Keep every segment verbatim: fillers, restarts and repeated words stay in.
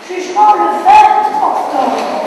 Jugement le vingt octobre.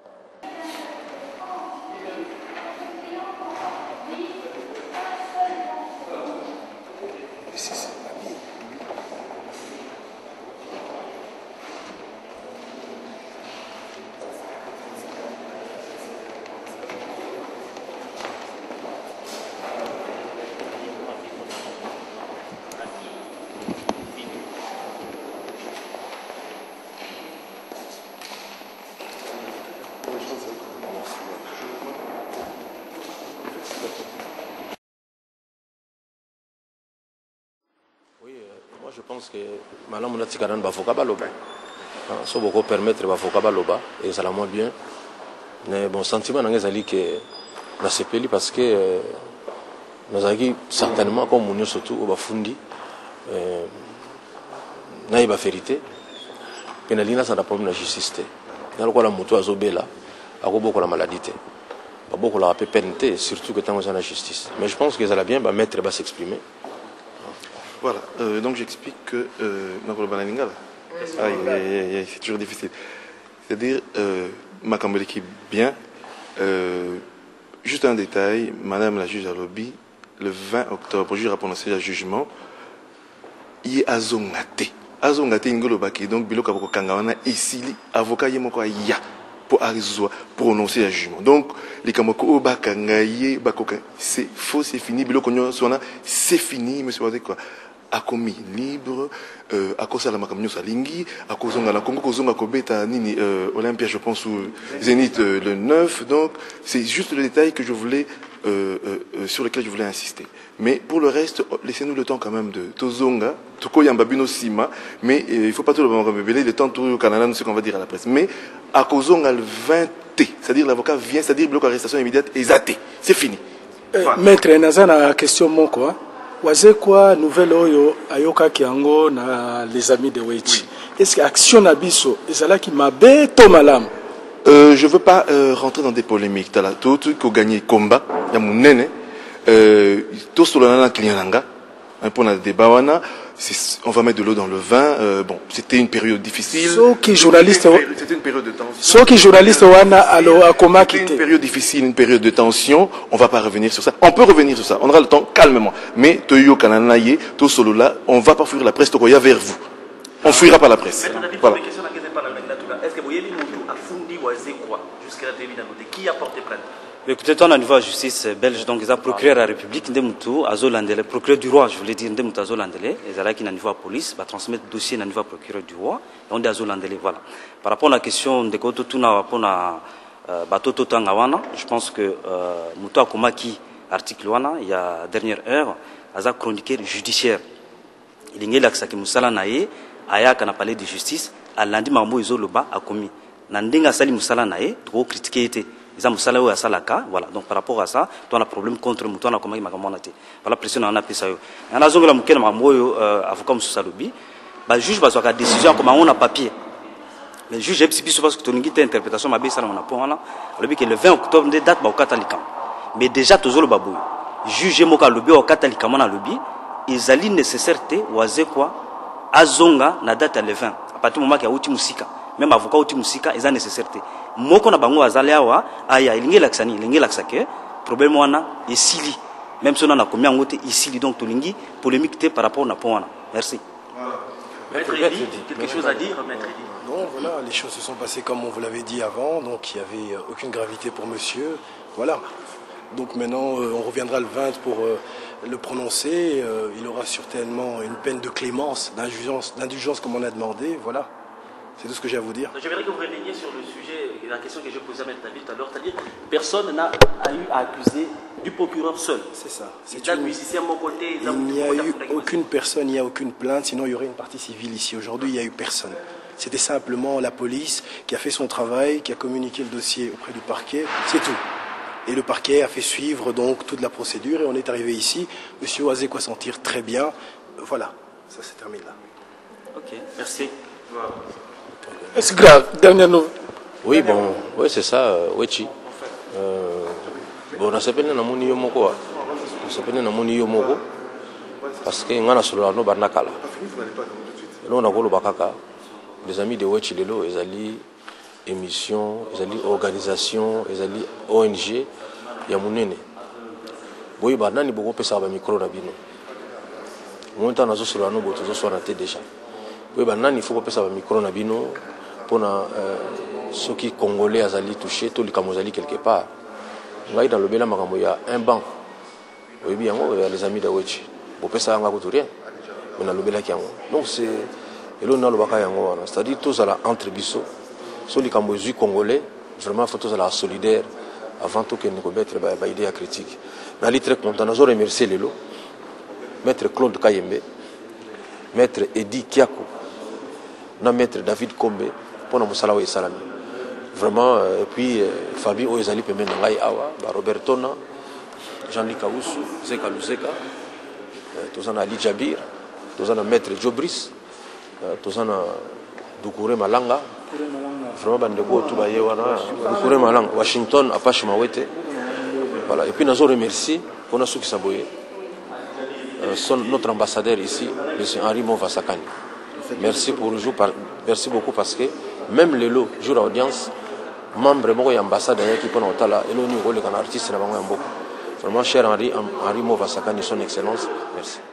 Je pense que madame Nati Karan va faut kabaloba. Ça va permettre va faut kabaloba et ça la moins bien. Mais bon sentiment dans les que na sepeli parce que nous avons certainement comme nous surtout au bafundi na iba vérité. Penalina ça n'a pas de justice. Dans le cas la moto azobela a beaucoup la maladie. Pas beaucoup la pénalité surtout que tant que la justice. Mais je pense que ça la bien va mettre va s'exprimer. Voilà, euh, donc j'explique que euh, c'est toujours difficile. C'est-à-dire, euh, ma Kambele qui est bien, euh, juste un détail, madame la juge à lobby, le vingt octobre, le juge a prononcé le jugement, il est azongate. Azongate ingolo baki, donc bilo kaboko kangawana ici, avocat yemoko ya pour arizoa prononcer le jugement. Donc, les kamoko bakangaye bakoka, c'est faux, c'est fini, bilo konyo sona, c'est fini, monsieur Wade quoi. A commis libre, euh, à cause de la makamio salingi, à cause de la Congo, à cause de la Kobeta, Nini, euh, Olympia, je pense, ou Zénith euh, le neuf. Donc, c'est juste le détail que je voulais, euh, euh, sur lequel je voulais insister. Mais pour le reste, laissez-nous le temps quand même de Tozonga, Toko Yambabino Sima, mais euh, il ne faut pas tout le monde révéler, le temps tout au Canada, ce qu'on va dire à la presse. Mais à cause de le vingt T, c'est-à-dire l'avocat vient, c'est-à-dire bloc arrestation immédiate, et zaté. C'est fini. Euh, voilà. Maître, Nazana, question mon quoi? Waze quoi nouvelle oyo ayoka kiango na les amis de Wechi. Est-ce que action nabiso ezala ki mabe to malam? Euh je veux pas euh, rentrer dans des polémiques. T'as là tout truc ko gagner combat ya munene euh to solana na klienanga un point de débat wana on va mettre de l'eau dans le vin euh, bon c'était une période difficile. So qui journaliste c'était une période de tension. So qui journaliste wana alo akoma qui une période difficile, une période de tension, on va pas revenir sur ça. On peut revenir sur ça. On aura le temps calmement. Mais toyo kananaye to solo là, on va pas fuir la presse tokoya vers vous. On fuira pas la presse. Voilà. Est-ce que vous avez a fundi waze quoi jusqu'à la télévision qui a porté plainte? Écoutez, on a niveau justice belge, donc ils ont procureur à la République, Ndemoutou, Azolandele, procureur du roi, je voulais dire Ndemoutou Azolandele, ils ont qui niveau police, va transmettre le dossier à niveau procureur du roi, et on dit Azolandele, voilà. Par rapport à la question de Koto Tuna, Pona, Bato Tangawana, je pense que Moutou Akomaki, article Wana, il y a dernière heure, Aza chroniqueur judiciaire. Il y a l'accès qui Moussala Naye, Aya qui a parlé de justice, à lundi Mambo Izoloba a commis. Nandinga Sali Moussala Naye, trop critiqué. Ils ont salé à Salaka, voilà. Donc par rapport à ça, on a un problème contre nous, on a comment il m'a commandé. Par la pression, on a pris ça. Et on a zongé la mouké, on a moyo avocat Moussalobi. Bah juge va avoir décision comment on a papier. Le juge est psychique parce que ton interprétation m'a bien ça on a pas là. Le but que le vingt octobre des dates bah au Catalika. Mais déjà toujours le babou. Juge moka lobby au Catalika mon lobby. Ils allaient nécessité oise quoi azonga na date le vingt. À partir du moment qu'il y a outil musika. Même avocat outil musika ils ont nécessité. Moko na bango azaleawa aya ilingi laksani ilingi laksake problème wana esili même si on a combien ngote ici donc tolingi polémique té par rapport na point. Merci. Maître Eddy, quelque chose à dire, Maître Eddy? Non, voilà, les choses se sont passées comme on vous l'avait dit avant, donc il n'y avait aucune gravité pour monsieur. Voilà. Donc maintenant, euh, on reviendra le vingt pour euh, le prononcer. Euh, il aura certainement une peine de clémence, d'indulgence comme on a demandé. Voilà. C'est tout ce que j'ai à vous dire. J'aimerais que vous religniez sur le sujet, la question que j'ai posée à M. David tout à l'heure, c'est-à-dire personne n'a eu à accuser du procureur seul. C'est ça. C'est une... musicien de mon côté. Il n'y a eu aucune personne, il n'y a aucune plainte, sinon il y aurait une partie civile ici. Aujourd'hui, il n'y a eu personne. C'était simplement la police qui a fait son travail, qui a communiqué le dossier auprès du parquet, c'est tout. Et le parquet a fait suivre donc toute la procédure et on est arrivé ici. Monsieur Oazé quoi sentir très bien. Voilà, ça se termine là. Ok, merci. Voilà. Est-ce grave? Dernière nouvelle. Oui, bon, oui, c'est ça, Wechi. Euh, bon, on s'appelle Namuni Yomoko. On s'appelle Namuni Yomoko. Parce que nous avons solo no barnakala. Nous avons le bakaka. les amis de Wechilelo, ils allaient émission, ils allaient organisation, ils allaient O N G, ya munene. Boyi ba nani boko pesa ba micro na bino. Monta na zo sur la no boto zo sur déjà. Boyi ba nani faut pesa ba micro na bino pona ceux qui congolais azali touché tout les kamozali quelque part. Ngai dans le bela makambo ya un banc. Oui bien les amis de Wechi. Bo pesa nga ko rien. Mais na le bela ki yango. Donc c'est et là, on c'est-à-dire tous à la entre biso, sur les Cambodgiens congolais, vraiment faut tous à la solidaire avant tout que nous commettre des idées critiques. Mais je suis très content, je remercie les lots, maître Claude Kayembe, maître Edi Kiako, maître David Kombe pour nous salawa et salami. Vraiment et puis Fabi Oyezali Pemena Ngai Awa, Robertona, Jean-Luc Kaoussou, Zeka Luzeka, tous en Ali Jabir, tous en maître Jobris. Tous en Doukouré Malanga, vraiment bandeko tout baye wana Doukouré Malanga, Washington Apache Mawete. Voilà, et puis nous remercions pour nous qui s'aboyer notre ambassadeur ici, M. Henri Movasakani. Merci pour le jour, merci beaucoup parce que même les lots, jour d'audience, membre de l'ambassade qui pendant temps là, et nous nous les artistes là-bas. Vraiment cher Henri Henri Movasakani, son excellence, merci.